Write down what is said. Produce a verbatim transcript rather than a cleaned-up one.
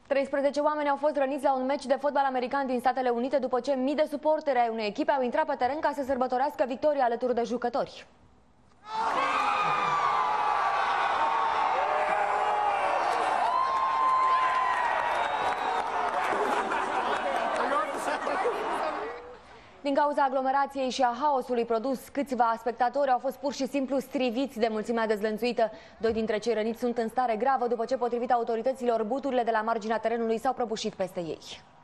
treisprezece oameni au fost răniți la un meci de fotbal american din Statele Unite după ce mii de suporteri ai unei echipe au intrat pe teren ca să sărbătorească victoria alături de jucători. Din cauza aglomerației și a haosului produs, câțiva spectatori au fost pur și simplu striviți de mulțimea dezlănțuită. Doi dintre cei răniți sunt în stare gravă după ce, potrivit autorităților, buturile de la marginea terenului s-au prăbușit peste ei.